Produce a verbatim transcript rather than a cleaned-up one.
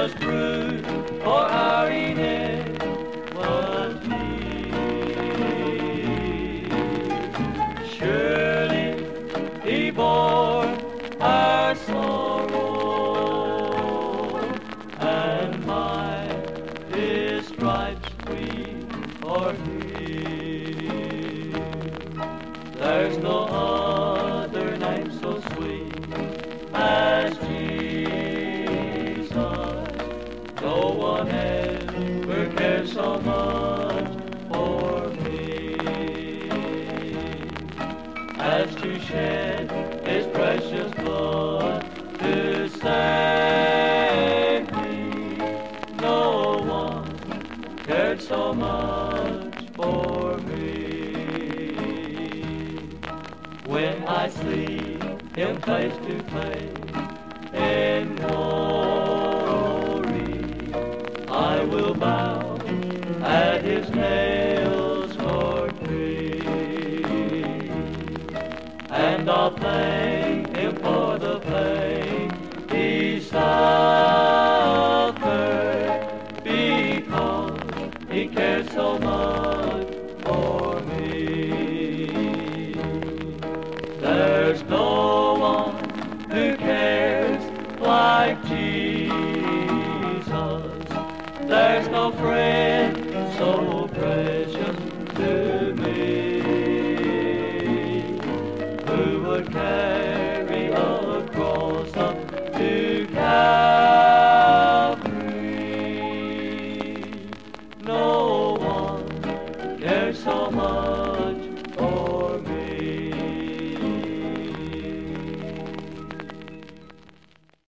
was bruised for our iniquity. Surely he bore our sorrow, and by his stripes we are healed. There's no other name so sweet as Jesus. No one ever cared so much for me as to shed his precious blood to save me. No one cared so much for me. When I see him face to face in glory, I will bow at his nails-scarred feet, and I'll thank him for the pain he suffered, because he cared so much for me. There's no one who cares like Jesus. There's no friend so precious to me who would carry a cross up to Calvary. No one cares so much